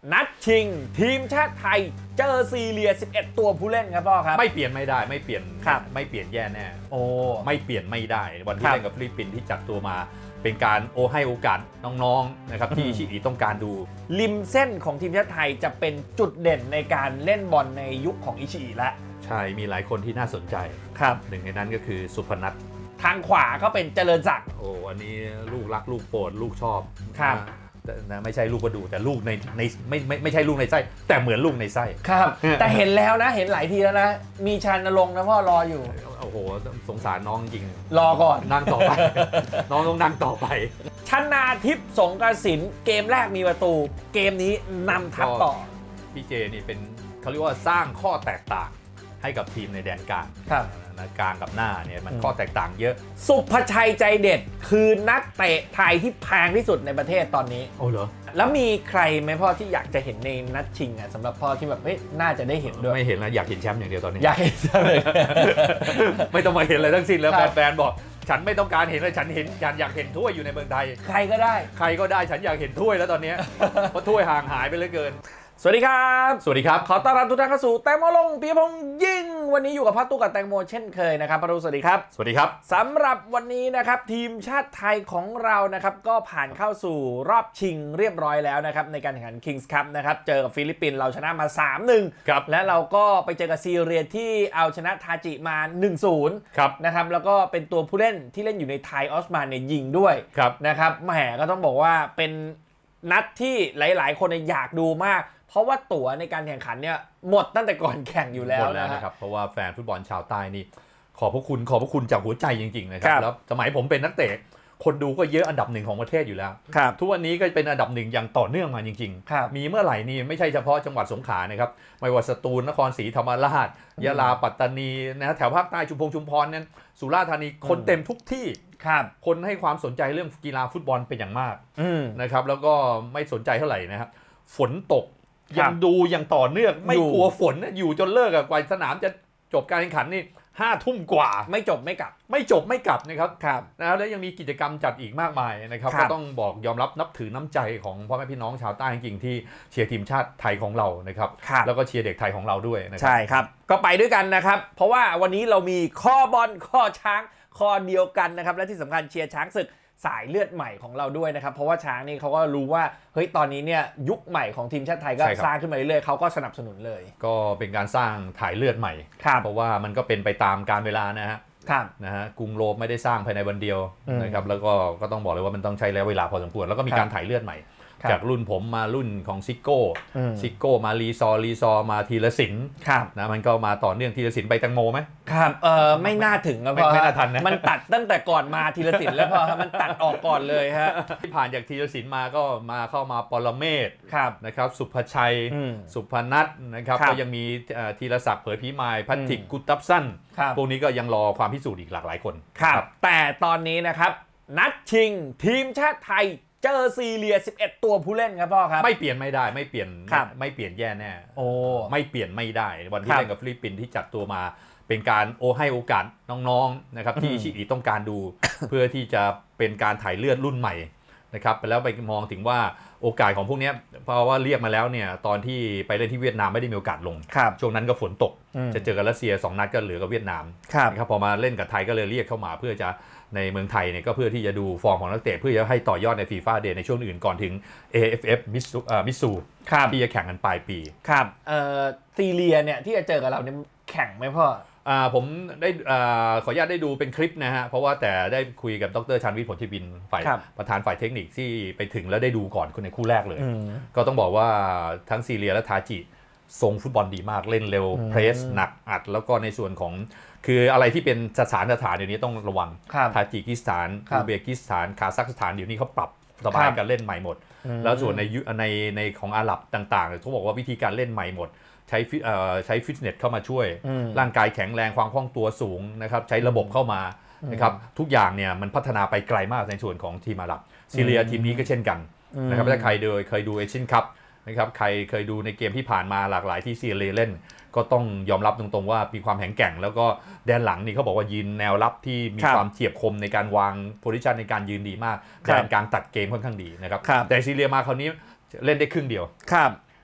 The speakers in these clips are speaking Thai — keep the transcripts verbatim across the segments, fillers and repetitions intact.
นัดชิงทีมชาติไทยเจอซีเรียสิบเอ็ดตัวผู้เล่นครับพ่อครับไม่เปลี่ยนไม่ได้ไม่เปลี่ยนไม่เปลี่ยนแย่แน่โอ้ไม่เปลี่ยนไม่ได้วันที่เล่นกับฟิลิปปินส์ที่จัดตัวมาเป็นการโอให้โอกาสน้องๆนะครับที่อิชิอิต้องการดูริมเส้นของทีมชาติไทยจะเป็นจุดเด่นในการเล่นบอลในยุคของอิชิอิแล้วใช่มีหลายคนที่น่าสนใจครับหนึ่งในนั้นก็คือสุพนัททางขวาก็เป็นเจริญศักดิ์โอ้อันนี้ลูกรักลูกโปรดลูกชอบครับนะไม่ใช่ลูกกระดูแต่ลูกในในไม่ไม่ไม่ใช่ลูกในไส้แต่เหมือนลูกในไส้ครับแต่เห็นแล้วนะเห็นหลายทีแล้วนะมีชานรงค์นะพ่อรออยู่โอ้โหสงสารน้องจริงรอก่อนนั่งต่อไปน้องต้องนั่งต่อไปชนาทิพย์สงกสินเกมแรกมีประตูเกมนี้นำทัพต่อพี่เจนี่เป็นเขาเรียกว่าสร้างข้อแตกต่างให้กับทีมในแดนกลางครับกลางกับหน้าเนี่ยมันข้อแตกต่างเยอะสุภชัยใจเด็ดคือนักเตะไทยที่แพงที่สุดในประเทศตอนนี้โอ้เหรอแล้วมีใครไหมพ่อที่อยากจะเห็นในนัดชิงอ่ะสำหรับพ่อที่แบบเฮ้ยน่าจะได้เห็นด้วยไม่เห็นนะอยากเห็นแชมป์อย่างเดียวตอนนี้อยากเห็นเลยไม่ต้องมาเห็นอะไรทั้งสิ้นแล้วแฟนๆบอกฉันไม่ต้องการเห็นเลยฉันเห็นฉันอยากเห็นถ้วยอยู่ในเมืองไทยใครก็ได้ใครก็ได้ฉันอยากเห็นถ้วยแล้วตอนนี้เพราะถ้วยห่างหายไปเหลือเกินสวัสดีครับสวัสดีครับขอต้อนรับทุกท่านเข้าสู่แตงโมลงปีพงษ์ยิ่งวันนี้อยู่กับพ่อตู้กับแตงโมเช่นเคยนะครับพรุสวัสดีครับสวัสดีครับสำหรับวันนี้นะครับทีมชาติไทยของเรานะครับก็ผ่านเข้าสู่รอบชิงเรียบร้อยแล้วนะครับในการแข่งขัน Kings Cup นะครับเจอกับฟิลิปปินส์เราชนะมา สามหนึ่งครับและเราก็ไปเจอกับซีเรียที่เอาชนะทาจิมา หนึ่งศูนย์ครับนะครับแล้วก็เป็นตัวผู้เล่นที่เล่นอยู่ในไทยออสมานเนี่ยยิงด้วยนะครับแหมก็ต้องบอกว่าเป็นนัดที่หลายๆคนอยากดูมากเพราะว่าตั๋วในการแข่งขันเนี่ยหมดตั้งแต่ก่อนแข่งอยู่แล้วนะครับเพราะว่าแฟนฟุตบอลชาวใต้นี่ขอบพระคุณขอบพระคุณจากหัวใจจริงๆนะครับแล้วสมัยผมเป็นนักเตะคนดูก็เยอะอันดับหนึ่งของประเทศอยู่แล้วทุกวันนี้ก็เป็นอันดับหนึ่งอย่างต่อเนื่องมาจริงๆมีเมื่อไหร่นี่ไม่ใช่เฉพาะจังหวัดสงขลานะครับไม่ว่าสตูลนครศรีธรรมราชยะลาปัตตานีนะแถวภาคใต้ชุมพงชุมพรนั้นสุราษฎร์ธานีคนเต็มทุกที่คนให้ความสนใจเรื่องกีฬาฟุตบอลเป็นอย่างมากนะครับแล้วก็ไม่สนใจเท่าไหร่นะครับฝนตกยังดูอย่างต่อเนื่องไม่กลัวฝนอยู่จนเลิกกว่าสนามจะจบการแข่งขันนี่ห้าทุ่มกว่าไม่จบไม่กลับไม่จบไม่กลับนะครับนะแล้วยังมีกิจกรรมจัดอีกมากมายนะครับก็ต้องบอกยอมรับนับถือน้ำใจของพ่อแม่พี่น้องชาวใต้จริงๆที่เชียร์ทีมชาติไทยของเรานะครับแล้วก็เชียร์เด็กไทยของเราด้วยนะครับใช่ครับก็ไปด้วยกันนะครับเพราะว่าวันนี้เรามีข้อบอลข้อช้างข้อเดียวกันนะครับและที่สำคัญเชียร์ช้างศึกสายเลือดใหม่ของเราด้วยนะครับเพราะว่าช้างนี่เขาก็รู้ว่าเฮ้ยตอนนี้เนี่ยยุคใหม่ของทีมชาติไทยก็สร้างขึ้นมาเรื่อยๆเขาก็สนับสนุนเลยก็เป็นการสร้างถ่ายเลือดใหม่เพราะว่ามันก็เป็นไปตามกาลเวลานะฮะนะฮะกรุงโรมไม่ได้สร้างภายในวันเดียวนะครับแล้วก็ก็ต้องบอกเลยว่ามันต้องใช้ระยะเวลาพอสมควรแล้วก็มีการถ่ายเลือดใหม่จากรุ่นผมมารุ่นของซิโก้ซิโก้มารีซอรีซอมาทีละสินนะมันก็มาต่อเนื่องทีละสินไปแตงโมไหมครับเออไม่น่าถึงครับพ่อไม่น่าทันนะมันตัดตั้งแต่ก่อนมาทีละสินแล้วพอมันตัดออกก่อนเลยฮะที่ผ่านจากทีละสินมาก็มาเข้ามาปรเมศนะครับสุภชัยสุพนัทนะครับก็ยังมีธีรศักดิ์เผยพิมายพัทธิกกุตับสั้นพวกนี้ก็ยังรอความพิสูจน์อีกหลากหลายคนครับแต่ตอนนี้นะครับนัดชิงทีมชาติไทยเจอซีเรียสิบเอ็ดตัวผู้เล่นครับพ่อครับไม่เปลี่ยนไม่ได้ไม่เปลี่ยนไม่เปลี่ยนแย่แน่โอ้ไม่เปลี่ยนไม่ได้วันที่เล่นกับฟิลิปปินส์ที่จัดตัวมาเป็นการโอให้โอกาสน้องๆนะครับที่อิชิอิต้องการดู เพื่อที่จะเป็นการถ่ายเลือดรุ่นใหม่นะครับแล้วไปมองถึงว่าโอกาสของพวกนี้เพราะว่าเรียกมาแล้วเนี่ยตอนที่ไปเล่นที่เวียดนามไม่ได้มีโอกาสลงช่วงนั้นก็ฝนตกจะเจอกับรัสเซียสองนัดก็เหลือกับเวียดนามนะครับพอมาเล่นกับไทยก็เลยเรียกเข้ามาเพื่อจะในเมืองไทยเนี่ยก็เพื่อที่จะดูฟอร์มของนักเตะเพื่อจะให้ต่อยอดใน ฟีฟ่า Day ในช่วงอื่นก่อนถึง เอ เอฟ เอฟ มิสซูมิสซูที่จะแข่งกันปลายปีครับเอ่อซีเรียเนี่ยที่จะเจอกับเราเนี่ยแข่งไหมพ่ออ่าผมได้อ่าขออนุญาตได้ดูเป็นคลิปนะฮะเพราะว่าแต่ได้คุยกับดร.ชาญวิทย์ผลชีวินฝ่ายประธานฝ่ายเทคนิคที่ไปถึงแล้วได้ดูก่อนคนในคู่แรกเลยก็ต้องบอกว่าทั้งซีเรียและทาจิทรงฟุตบอลดีมากเล่นเร็วเพรสหนักอัดแล้วก็ในส่วนของคืออะไรที่เป็นสถานสถานเดี๋ยวนี้ต้องระวังทาจิกิสถานอุซเบกิสถานคาซัคสถานเดี๋ยวนี้เขาปรับสบายการเล่นใหม่หมดแล้วส่วนในในในของอาหรับต่างๆเขาบอกว่าวิธีการเล่นใหม่หมดใช้ใช้ฟิตเนสเข้ามาช่วยร่างกายแข็งแรงความคล่องตัวสูงนะครับใช้ระบบเข้ามานะครับทุกอย่างเนี่ยมันพัฒนาไปไกลมากในส่วนของทีมอาหรับซีเรียทีมนี้ก็เช่นกันนะครับถ้าใครเคยดูเอเชียนคัพนะครับใครเคยดูในเกมที่ผ่านมาหลากหลายที่ซีเรียเล่นก็ต้องยอมรับตรงๆว่ามีความแข็งแกร่งแล้วก็แดนหลังนี่เขาบอกว่ายืนแนวรับที่มีความเฉียบคมในการวางโพซิชันในการยืนดีมากแดนกลางตัดเกมค่อนข้างดีนะครับแต่ซีเรียมาคราวนี้เล่นได้ครึ่งเดียวครับ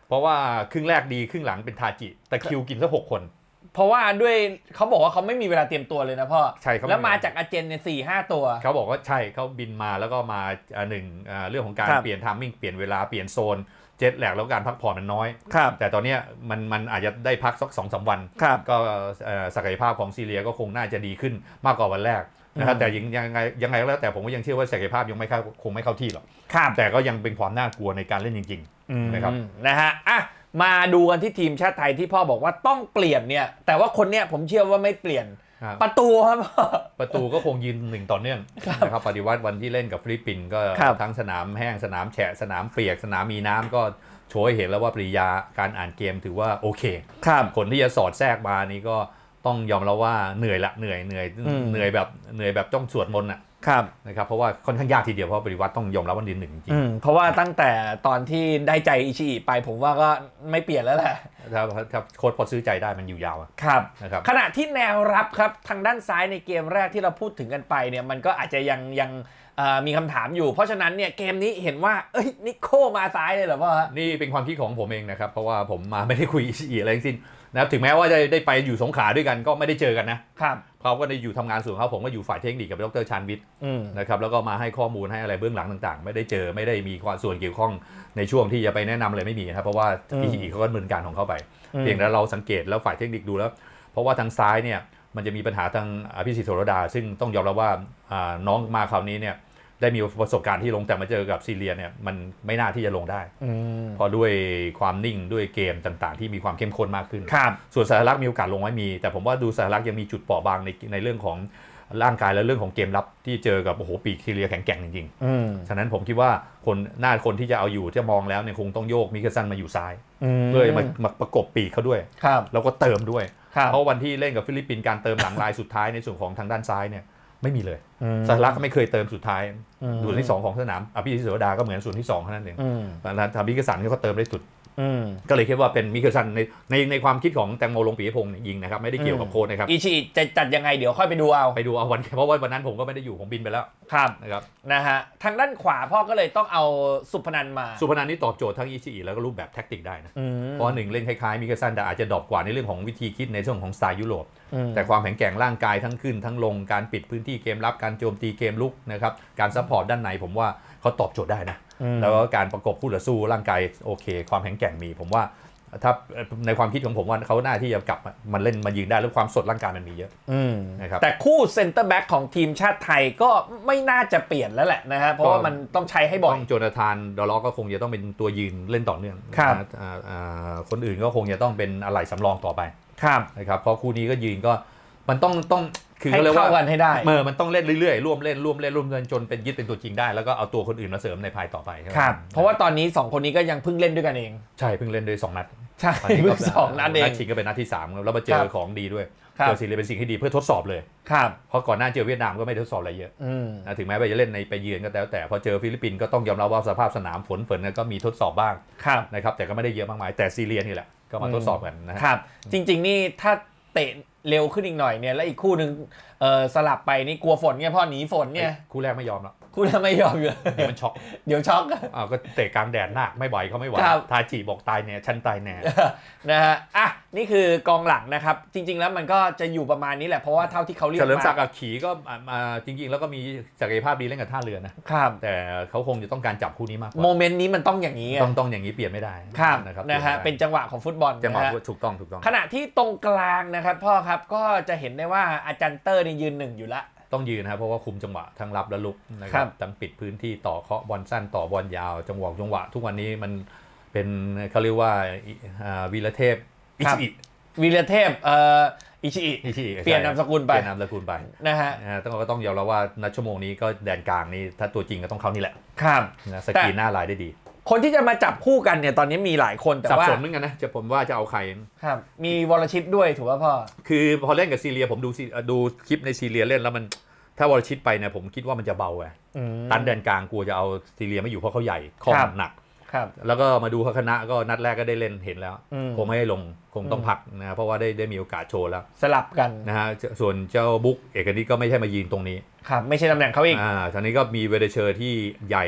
เพราะว่าครึ่งแรกดีครึ่งหลังเป็นทาจิแต่คิวกินซะหกคนเพราะว่าด้วยเขาบอกว่าเขาไม่มีเวลาเตรียมตัวเลยนะพ่อใช่แล้วมาจากอาเจนเนี่ยสี่ห้าตัวเขาบอกว่าใช่เขาบินมาแล้วก็มาหนึ่งเรื่องของการเปลี่ยนไทมิ่งเปลี่ยนเวลาเปลี่ยนโซนเจ็ตแลกแล้วการพักผ่อนมันน้อยแต่ตอนนี้มันมันอาจจะได้พักสักสองสามวันก็ศักยภาพของซีเรียก็คงน่าจะดีขึ้นมากกว่าวันแรกนะครับแต่ยังยังไงยังไงก็แล้วแต่ผมก็ยังเชื่อว่าศักยภาพยังไม่เข้าคงไม่เข้าที่หรอกแต่ก็ยังเป็นความน่ากลัวในการเล่นจริงๆนะครับนะฮะอ่ะมาดูกันที่ทีมชาติไทยที่พ่อบอกว่าต้องเปลี่ยนเนี่ยแต่ว่าคนเนี้ยผมเชื่อว่าไม่เปลี่ยนประตูครับประตูก็คงยืนหนึ่งต่อเนื่องนะครับปฏิวัติวันที่เล่นกับฟิลิปปินส์ก็ทั้งสนามแห้งสนามแฉะสนามเปียกสนามมีน้ำก็โชว์ให้เห็นแล้วว่าปริยาการอ่านเกมถือว่าโอเคคนที่จะสอดแทรกมานี่ก็ต้องยอมรับว่าเหนื่อยละเหนื่อยเหนื่อยเหนื่อยแบบเหนื่อยแบบต้องสวดมนต์อ่ะนะครับเพราะว่าค่อนข้างยากทีเดียวเพราะปฏิวัติต้องยอมรับว่าดินหนึ่งจริงเพราะว่าตั้งแต่ตอนที่ได้ใจอิชิอิไปผมว่าก็ไม่เปลี่ยนแล้วแหละถ้าถ้าโค้ชพอซื้อใจได้มันอยู่ยาวครับนะครับขณะที่แนวรับครับทางด้านซ้ายในเกมแรกที่เราพูดถึงกันไปเนี่ยมันก็อาจจะยังยังมีคำถามอยู่เพราะฉะนั้นเนี่ยเกมนี้เห็นว่าเอ้ยนิโคมาซ้ายเลยเหรอพ่อนี่เป็นความคิดของผมเองนะครับเพราะว่าผมมาไม่ได้คุยอิชิอิอะไรทั้งสิ้นนะครับถึงแม้ว่าจะได้ไปอยู่สงขลาด้วยกันก็ไม่ได้เจอกันนะครับเขาก็ได้อยู่ทำงานส่วนเขาผมก็อยู่ฝ่ายเทคนิคกับดร.ชาญวิทย์นะครับแล้วก็มาให้ข้อมูลให้อะไรเบื้องหลังต่างๆไม่ได้เจอไม่ได้มีความส่วนเกี่ยวข้องในช่วงที่จะไปแนะนำอะไรไม่มีครับเพราะว่าอิชิอิเขาก็ดำเนินการของเขาไปเพียงแต่เราสังเกตแล้วฝ่ายเทคนิคดูแล้วเพราะว่าทางซ้ายเนี่ยมันจะมีปัญหาทางอภิสิทธิ์โสรดาซึ่งต้องยอมรับว่าน้องมาคราวนี้เนี่ยได้มีประสบการณ์ที่ลงแต่มาเจอกับซีเรียเนี่ยมันไม่น่าที่จะลงได้เพราะด้วยความนิ่งด้วยเกมต่างๆที่มีความเข้มข้นมากขึ้นส่วนสหรัฐมีโอกาสลงไม่มีแต่ผมว่าดูสหรัฐยังมีจุดเปราะบางในในเรื่องของร่างกายและเรื่องของเกมรับที่เจอกับโอ้โหปีกซีเรียแข็งแกร่งจริงๆฉะนั้นผมคิดว่าคนหน้าคนที่จะเอาอยู่ที่มองแล้วเนี่ยคงต้องโยกมิเคซันมาอยู่ซ้ายเพื่อมามาประกบปีกเขาด้วยแล้วก็เติมด้วยเพราะวันที่เล่นกับฟิลิปปินส์การเติมหลังลายสุดท้ายในส่วนของทางด้านซ้ายเนี่ยไม่มีเลยสหรัฐก็ไม่เคยเติมสุดท้ายส่วนที่สองของสนามอภิสิทธิ์โสดาก็เหมือนส่วนที่สองเท่านั้นเองแล้วทางมิเคซันก็เติมได้สุดก็เลยคิดว่าเป็นมิเคซันในในในความคิดของแตงโมลงปีพงษ์ยิงนะครับไม่ได้เกี่ยวกับโค้ชนะครับอิชิจะจัดยังไงเดี๋ยวค่อยไปดูเอาไปดูเอาวันเพราะว่าวันนั้นผมก็ไม่ได้อยู่ผมบินไปแล้วครับนะครับนะฮะทางด้านขวาพ่อก็เลยต้องเอาสุพนันมาสุพนันนี่ตอบโจทย์ทั้งอิชิแล้วก็รูปแบบแท็กติกได้นะเพราะหนึ่งเล่นคล้ายๆมิเคซันแต่อาจจะดรอปกว่าในเรื่องของวิธีคิดในช่วงของสไตล์ยุโรปแต่ความแข็งแกร่งร่างกายทั้งขึ้นทั้งลงการปิดพื้นที่เกมรับการโจมตีเกมลุกนะครับการซัพพอร์ตด้านในผมว่าเขาตอบโจทย์ได้นะแล้วก็การประกบคู่ต่อสู้ร่างกายโอเคความแข็งแกร่งมีผมว่าถ้าในความคิดของผมว่าเขาหน้าที่จะกลับมันเล่นมายืนได้แล้วความสดร่างกายมันมีเยอะนะครับแต่คู่เซนเตอร์แบ็กของทีมชาติไทยก็ไม่น่าจะเปลี่ยนแล้วแหละนะฮะเพราะว่ามันต้องใช้ให้บ่อยโจนาธานดอลล็อกก็คงจะต้องเป็นตัวยืนเล่นต่อเนื่องคนอื่นก็คงจะต้องเป็นอะไหล่สำรองต่อไปนะครับเพราะคู่นี้ก็ยืนก็มันต้องต้องคือเขาเรียกว่าให้ได้เมื่อมันต้องเล่นเรื่อยๆร่วมเล่นร่วมเล่นร่วมเล่นจนเป็นยึดเป็นตัวจริงได้แล้วก็เอาตัวคนอื่นมาเสริมในภายต่อไปครับเพราะว่าตอนนี้สองคนนี้ก็ยังเพิ่งเล่นด้วยกันเองใช่เพิ่งเล่นด้วยสองนัดใช่เพิ่งสองนัดเองนัดชิงก็เป็นนัดที่สามแล้วมาเจอของดีด้วยเจอซีเรียเป็นสิ่งที่ดีเพื่อทดสอบเลยครับเพราะก่อนหน้าเจอเวียดนามก็ไม่ทดสอบอะไรเยอะนะถึงแม้ว่าจะเล่นในไปเยือนก็แล้วแต่พอเจอฟิลิปปินส์ก็ต้องยอมรับว่าสภาพสนามฝนฝนก็มีทดสอบบ้างนะครับแต่ก็ไม่ได้เยอะมากมายแต่ซีเรียนี่แหละก็มาทดสอบกันนะครับจริงๆนี่ถ้าเตะเร็วขึ้นอีกหน่อยเนี่ยแล้วอีกคู่นึงเออสลับไปนี่กลัวฝนไงพ่อหนีฝนเนี่ยคู่แรกไม่ยอมหรอกคู่แรกไม่ยอมอยู่เดี๋ยวมันช็อกเดี๋ยวช็อกอ่าก็เตะกลางแดดหนักไม่ไหวเขาไม่ไหวทาจิบอกตายแน่ฉันตายแน่นะฮะอ่ะนี่คือกองหลังนะครับจริงๆแล้วมันก็จะอยู่ประมาณนี้แหละเพราะว่าเท่าที่เขาเรียกมาเฉลิมศักดิ์กับขีก็มาจริงๆแล้วก็มีศักยภาพดีเล่นกับท่าเรือนะครับแต่เขาคงจะต้องการจับคู่นี้มากกว่าโมเมนต์นี้มันต้องอย่างนี้ต้องต้องอย่างนี้เปลี่ยนไม่ได้นะครับนะฮะเป็นจังหวะของฟุตบอลจังหวะถูกต้องถูกต้องขณะที่ตรงกลางนะครับพ่อครับก็จะเห็นได้ว่าอาจารย์เตอร์นี่ยืนหนึ่งอยู่ละต้องยืนนะครับเพราะว่าคุมจังหวะทั้งรับและลุกนะครับทั้งปิดพื้นที่ต่อเคาะบอลสั้นต่อบอลยาวจังหวะจังหวะทุกวันนี้มันเป็นเขาเรียกว่าวีรเทพอิชิอิวีรเทพเอ่ออิชิอิเปลี่ยนนามสกุลไปเปลี่ยนนามสกุลไปนะฮะต้องก็ต้องยอมรับว่าณชั่วโมงนี้ก็แดนกลางนี้ถ้าตัวจริงก็ต้องเขานี่แหละครับนะสกีนหน้าลายได้ดีคนที่จะมาจับคู่กันเนี่ยตอนนี้มีหลายคนแต่ว่าสับสนเหมือนกันนะจะผมว่าจะเอาใครครับมีวรชิตด้วยถูกป่ะพ่อคือพอเล่นกับซีเรียผมดูดูคลิปในซีเรียเล่นแล้วมันถ้าวรชิตไปเนี่ยผมคิดว่ามันจะเบาไงตันแดนกลางกลัวจะเอาซีเรียไม่อยู่เพราะเขาใหญ่ข้อหนักแล้วก็มาดูคณะก็นัดแรกก็ได้เล่นเห็นแล้วคงไม่ให้ลงคงต้องพักนะเพราะว่าได้ได้มีโอกาสโชว์แล้วสลับกันนะฮะส่วนเจ้าบุ๊กเอกนิตก็ไม่ใช่มายืนตรงนี้ครับไม่ใช่ตำแหน่งเขาอีกอ่าตอนนี้ก็มีเวเดเชอร์ที่ใหญ่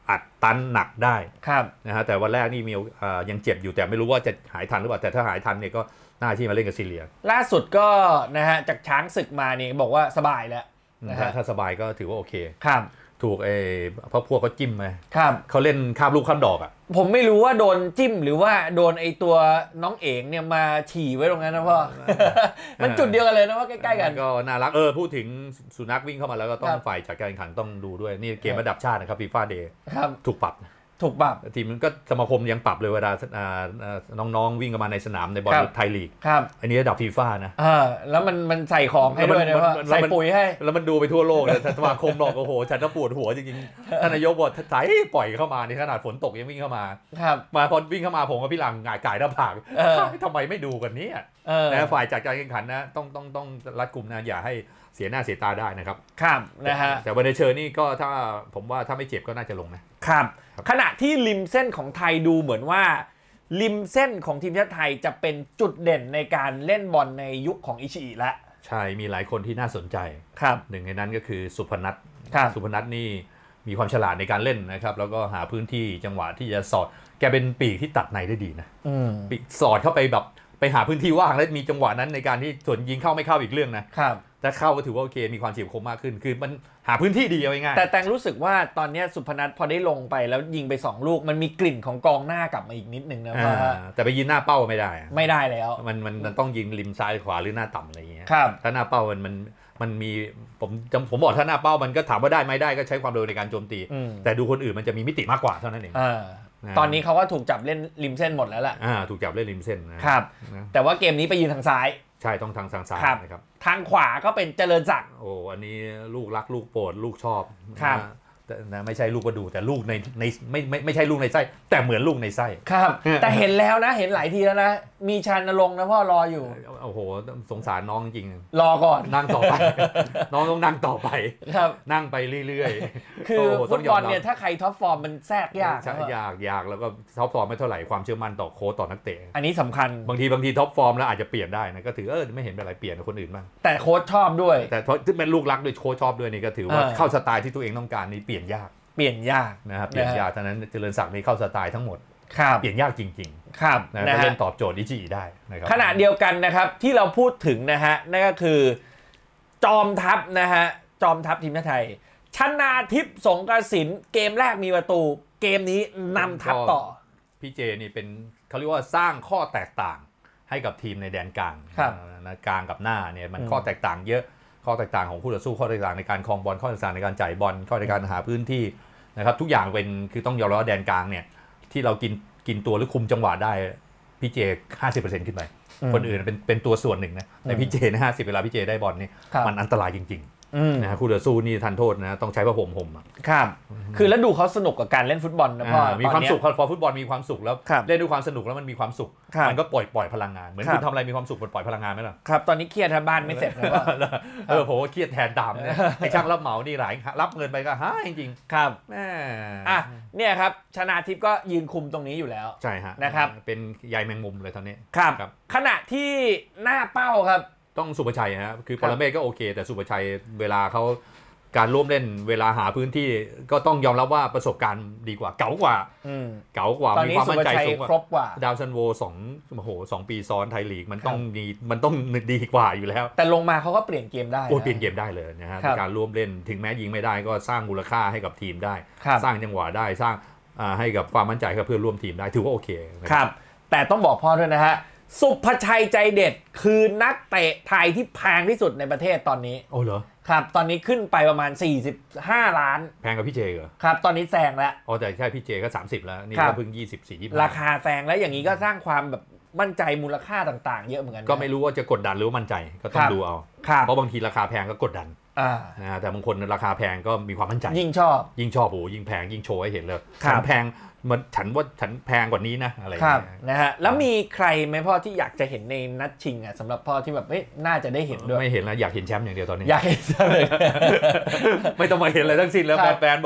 อัดตันหนักได้ครับนะฮะแต่วันแรกนี่มียังเจ็บอยู่แต่ไม่รู้ว่าจะหายทันหรือเปล่าแต่ถ้าหายทันเนี่ยก็น่าที่มาเล่นกับซีเรียล่าสุดก็นะฮะจากช้างศึกมานี่บอกว่าสบายแล้วนะฮะถ้าสบายก็ถือว่าโอเคครับถูกไอ้เพราะพวกเขาจิ้มไหมครับเขาเล่นข้ามลูกข้ามดอกอ่ะผมไม่รู้ว่าโดนจิ้มหรือว่าโดนไอ้ตัวน้องเอ๋งเนี่ยมาฉี่ไว้ตรงนั้นนะพ่อ มันจุดเดียวกันเลยนะว่าใกล้ๆกันก็น่ารักเออพูดถึงสุนัขวิ่งเข้ามาแล้วก็ต้องฝ่ายจัดการแข่งขันต้องดูด้วยนี่เกมระดับชาตินะครับฟีฟ่าเดย์ถูกปรับถูกปรับทีมมันก็สมาคมยังปรับเลยเวลาน้องๆวิ่งเข้ามาในสนามในบอลไทยลีกอันนี้ระดับฟีฟ่านะอ่าแล้วมันมันใส่ของให้ด้วยนะว่าใส่ปุ๋ยให้แล้วมันดูไปทั่วโลกเลยสมาคมบอกโอ้โหฉันจะปวดหัวจริงๆท่านนายกบอกใส่ปล่อยเข้ามาในขนาดฝนตกยังวิ่งเข้ามามาพอวิ่งเข้ามาผมกับพี่หลังหงายกายหน้าผากทำไมไม่ดูกันนี้นะฝ่ายจัดการแข่งขันนะต้องต้องต้องรัดกุมนะอย่าให้เสียหน้าเสียตาได้นะครับครับนะฮะแต่วันในเชิญนี่ก็ถ้าผมว่าถ้าไม่เจ็บก็น่าจะลงนะครับขณะที่ริมเส้นของไทยดูเหมือนว่าริมเส้นของทีมชาติไทยจะเป็นจุดเด่นในการเล่นบอลในยุคของอิชิอิแล้วใช่มีหลายคนที่น่าสนใจครับหนึ่งในนั้นก็คือสุพนัทสุพนัทนี่มีความฉลาดในการเล่นนะครับแล้วก็หาพื้นที่จังหวะที่จะสอดแกเป็นปีกที่ตัดในได้ดีนะปีกสอดเข้าไปแบบไปหาพื้นที่ว่างแล้วมีจังหวะนั้นในการที่ส่วนยิงเข้าไม่เข้าอีกเรื่องนะครับถ้าเข้าก็ถือว่าโอเคมีความเฉียบคมมากขึ้นคือมันหาพื้นที่ดีเอาง่ายแต่แตงรู้สึกว่าตอนนี้สุพนัทพอได้ลงไปแล้วยิงไปสองลูกมันมีกลิ่นของกองหน้ากลับมาอีกนิดนึงนะว่าแต่ไปยิงหน้าเป้าไม่ได้ไม่ได้แล้วมันมันมันต้องยิงริมซ้ายขวาหรือหน้าต่ำอะไรอย่างเงี้ยครับถ้าหน้าเป้ามันมันมันมีผมผมบอกถ้าหน้าเป้ามันก็ถามว่าได้ไหมได้ก็ใช้ความเร็วในการโจมตีแต่ดูคนอื่นมันจะมีมิติมากกว่าเท่านั้นเองตอนนี้เขาก็ถูกจับเล่นริมเส้นหมดแล้วแหละถูกจับเล่นริมเส้นนะครับแต่ว่าเกมนี้ไปยืนทางซ้ายใช่ต้องทางทางซ้ายนะครับทางขวาก็เป็นเจริญศักดิ์โอ้อันนี้ลูกรักลูกโปรดลูกชอบครับแต่นะไม่ใช่ลูกกระดูแต่ลูกในในไม่ไม่ไม่ใช่ลูกในไส้แต่เหมือนลูกในไส้ครับแต่เห็นแล้วนะเห็นหลายทีแล้วนะมีชานรงค์นะพ่อรออยู่โอ้โหสงสารน้องจริงรอก่อนนั่งต่อไปน้องต้องนั่งต่อไปครับนั่งไปเรื่อยๆคือฟุตบอลเนี่ยถ้าใครท็อปฟอร์มมันแทรกยากยากยากแล้วก็ท็อปฟอร์มไม่เท่าไหร่ความเชื่อมั่นต่อโค้ชต่อนักเตะอันนี้สำคัญบางทีบางทีท็อปฟอร์มแล้วอาจจะเปลี่ยนได้นะก็ถือเออไม่เห็นเป็นไรเปลี่ยนคนอื่นบ้างแต่โค้ชชอบด้วยแต่เพราะที่เป็นลูกรักด้วยโค้ชชอบด้วยนี่ก็ถือว่าเข้าสไตล์ที่ตัวเองต้องการนี่เปลี่ยนยากเปลี่ยนยากนะครับเปลี่ยนยากฉะนั้นเจริญศักดิ์นี่เข้าสไตล์ทั้งหมดเปลี่ยนยากจริงๆครับนะเล่นตอบโจทย์อิจิได้นะครับขณะเดียวกันนะครับที่เราพูดถึงนะฮะนั่นก็คือจอมทัพนะฮะจอมทัพทีมชาติไทยชนาทิพย์สงกสินเกมแรกมีประตูเกมนี้นำทัพต่อพี่เจนี่เป็นเขาเรียกว่าสร้างข้อแตกต่างให้กับทีมในแดนกลางนะกลางกับหน้าเนี่ยมันข้อแตกต่างเยอะข้อแตกต่างของคู่ต่อสู้ข้อแตกต่างในการครองบอลข้อแตกต่างในการจ่ายบอลข้อในการหาพื้นที่นะครับทุกอย่างเป็นคือต้องยอมรับว่าแดนกลางเนี่ยที่เรากินกินตัวหรือคุมจังหวะได้พี่เจ ห้าสิบเปอร์เซ็นต์ ขึ้นไปคนอื่นเป็นเป็นตัวส่วนหนึ่งนะในพี่เจนะห้าสิบเวลาพี่เจได้บอลนี่มันอันตรายจริงๆนะคู่ต่อสู้นี่ทันโทษนะต้องใช้ผ้าห่มห่มครับคือแล้วดูเขาสนุกกับการเล่นฟุตบอลนะพ่อมีความสุขพอฟุตบอลมีความสุขแล้วเล่นด้วยความสนุกแล้วมันมีความสุขมันก็ปล่อยปล่อยพลังงานเหมือนคุณทำอะไรมีความสุขปล่อยพลังงานไหมล่ะครับตอนนี้เครียดทั้งบ้านไม่เสร็จนะเออผมว่าเครียดแทนดำเนี่ยไอ้ช่างรับเหมานี่หลายรับเงินไปก็หายจริงๆครับแม่อ่ะเนี่ยครับชนาทิพย์ก็ยืนคุมตรงนี้อยู่แล้วใช่ฮะนะครับเป็นใยแมงมุมเลยตอนนี้ครับขณะที่หน้าเป้าครับต้องสุภชัยฮะคือปรเมศก็โอเคแต่สุภชัยเวลาเขาการร่วมเล่นเวลาหาพื้นที่ก็ต้องยอมรับว่าประสบการณ์ดีกว่าเก๋ากว่าเก๋ากว่ามีความมั่นใจสูงกว่าดาวซันโวสองโอ้โหสองปีซ้อนไทยลีกมันต้องมีมันต้องดีกว่าอยู่แล้วแต่ลงมาเขาก็เปลี่ยนเกมได้โอ้เปลี่ยนเกมได้เลยนะฮะการร่วมเล่นถึงแม้ยิงไม่ได้ก็สร้างมูลค่าให้กับทีมได้สร้างจังหวะได้สร้างให้กับความมั่นใจกับเพื่อนร่วมทีมได้ถือว่าโอเคครับแต่ต้องบอกพ่อด้วยนะฮะสุภชัยใจเด็ดคือนักเตะไทยที่แพงที่สุดในประเทศตอนนี้โอ้เหรอครับตอนนี้ขึ้นไปประมาณสี่สิบห้าล้านแพงกว่าพี่เจเหรอครับตอนนี้แซงแล้วอ๋อแต่ใช่พี่เจก็สามสิบแล้วนี่ก็เพิ่งยี่สิบสี่ ยี่สิบราคาแซงแล้วอย่างนี้ก็สร้างความแบบมั่นใจมูลค่าต่างๆเยอะเหมือนกันก็ไม่รู้ว่าจะกดดันหรือว่ามั่นใจก็ต้องดูเอาเพราะบางทีราคาแพงก็กดดันนะแต่บางคนราคาแพงก็มีความมั่นใจยิ่งชอบยิ่งชอบโหยิ่งแพงยิ่งโชว์ให้เห็นเลยฉันแพงมันฉันว่าฉันแพงกว่านี้นะอะไรครับนะฮะแล้วมีใครไหมพ่อที่อยากจะเห็นในนัดชิงอ่ะสำหรับพ่อที่แบบเฮ้ยน่าจะได้เห็นด้วยไม่เห็นแล้วอยากเห็นแชมป์อย่างเดียวตอนนี้อยากเห็นแชมป์เลยไม่ต้องมาเห็นอะไรทั้งสิ้นแล้วแฟนๆบอก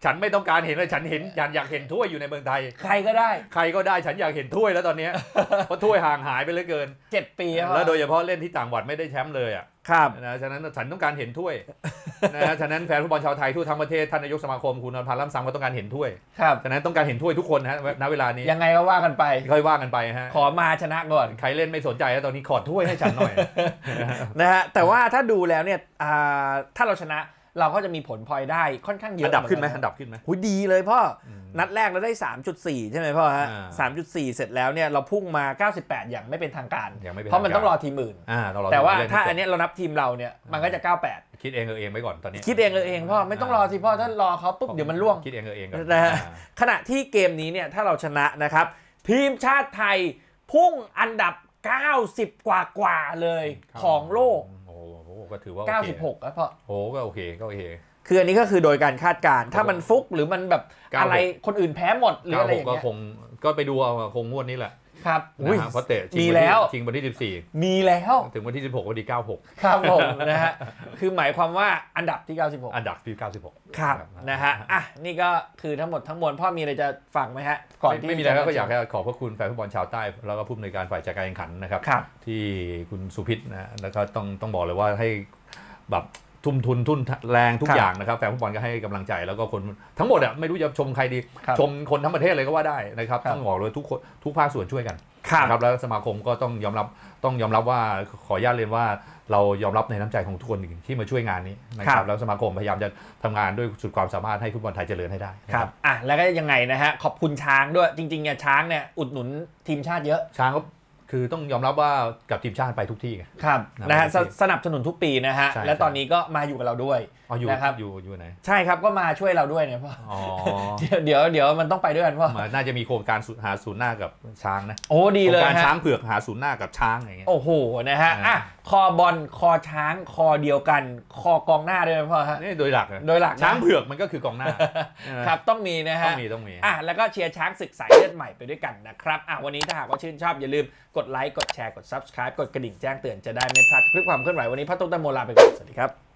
ฉันไม่ต้องการเห็นเลยฉันเห็นอยากอยากเห็นถ้วยอยู่ในเมืองไทยใครก็ได้ใครก็ได้ฉันอยากเห็นถ้วยแล้วตอนนี้ เพราะถ้วยห่างหายไปเหลือเกินเจ็ดปีแล้วโดยเฉพาะเล่นที่ต่างจังหวัดไม่ได้แชมป์เลยอ่ะครับนะฉะนั้นฉันต้องการเห็นถ้วยนะฉะนั้นแฟนฟุตบอลชาวไทยทั่วทั้งประเทศท่านนายกสมาคมคุณนรพันธ์ล่ำซ้ำก็ต้องการเห็นถ้วยครับฉะนั้นต้องการเห็นถ้วยทุกคนนะณเวลานี้ยังไงก็ว่ากันไปค่อยว่ากันไปฮะขอมาชนะก่อนใครเล่นไม่สนใจแล้วตอนนี้ขอถ้วยให้ฉันหน่อยนะฮะแต่ว่าถ้าดูแล้วเนี่ยถ้าเราชนะเราก็จะมีผลพลอยได้ค่อนข้างเยอะอันดับขึ้นไหมอันดับขึ้นไหมหุยดีเลยพ่อนัดแรกเราได้ สามจุดสี่ ใช่ไหมพ่อฮะ สามจุดสี่ เสร็จแล้วเนี่ยเราพุ่งมาเก้าสิบแปดอย่างไม่เป็นทางการเพราะมันต้องรอทีมอื่นแต่ว่าถ้าอันนี้เรานับทีมเราเนี่ยมันก็จะเก้าสิบแปดคิดเองเออเองไปก่อนตอนนี้คิดเองเออเองพ่อไม่ต้องรอสิพ่อถ้ารอเขาปุ๊บเดี๋ยวมันล่วงคิดเองเออเองนะฮะขณะที่เกมนี้เนี่ยถ้าเราชนะนะครับทีมชาติไทยพุ่งอันดับเก้าสิบกว่ากว่าเลยของโลกโอ้โหก็ถือว่าเก้าสิบหกแล้วพ่อโอ้ก็โอเคก็โอเคคืออันนี้ก็คือโดยการคาดการณ์ถ้ามันฟุกหรือมันแบบอะไรคนอื่นแพ้หมดหรืออะไรอย่างเงี้ยก็คงก็ไปดูเอาคงงวดนี้แหละครับนะเพราะเตะมีแล้วชิงวันที่สิบสี่มีแล้วถึงวันที่สิบหกวันที่เก้าสิบหกครับผมนะฮะคือหมายความว่าอันดับที่เก้าสิบหกอันดับที่เก้าสิบหกครับนะฮะอ่ะนี่ก็คือทั้งหมดทั้งมวลพ่อมีอะไรจะฝากไหมฮะก่อนที่ไม่มีอะไรก็อยากให้ขอบพระคุณแฟนฟุตบอลชาวใต้แล้วก็ผู้อำนวยการฝ่ายจัดการแข่งขันนะครับที่คุณสุพิษนะแล้วก็ต้องต้องบอกเลยว่าให้แบบทุ่มทุนทุนแรงทุกอย่างนะครับแฟนฟุตบอลก็ให้กำลังใจแล้วก็คนทั้งหมดอ่ะไม่รู้จะชมใครดีชมคนทั้งประเทศเลยก็ว่าได้นะครับต้องบอกเลยทุกคนทุกภาคส่วนช่วยกันนะครับแล้วสมาคมก็ต้องยอมรับต้องยอมรับว่าขออนุญาตเรียนว่าเรายอมรับในน้ำใจของทุกคนที่มาช่วยงานนี้นะครับแล้วสมาคมพยายามจะทำงานด้วยสุดความสามารถให้ฟุตบอลไทยเจริญให้ได้ครับอ่ะแล้วก็ยังไงนะฮะขอบคุณช้างด้วยจริงๆเนี่ยช้างเนี่ยอุดหนุนทีมชาติเยอะช้างก็คือต้องยอมรับว่ากับทีมชาติไปทุกที่ครับนะฮะสนับสนุนทุกปีนะฮะและตอนนี้ก็มาอยู่กับเราด้วยนะครับอยู่อยู่ไหนใช่ครับก็มาช่วยเราด้วยเนี่ยพ่อเดี๋ยวเดี๋ยวมันต้องไปด้วยกันพ่อน่าจะมีโครงการหาศูนย์หน้ากับช้างนะโอ้ดีเลยการช้างเผือกหาศูนย์หน้ากับช้างอย่างเงี้ยโอ้โหนะฮะอ่ะคอบอลคอช้างคอเดียวกันคอกองหน้าด้วยพ่อฮะนี่โดยหลักโดยหลักช้างเผือกมันก็คือกองหน้าครับต้องมีนะฮะต้องมีต้องมีอ่ะแล้วก็เชียร์ช้างศึกสายเลือดใหม่ไปด้วยกันนะครับอ่ะวันนี้ถ้าหากว่าชื่นชอบอย่าลืมกดไลค์กดแชร์กด ซับสไครบ์ กดกระดิ่งแจ้งเตือนจะได้ไม่พลาดทุกความเคลื่อนไหววันนี้พ่อตุ๊กตะโมลาไปก่อนสวัสดีครับ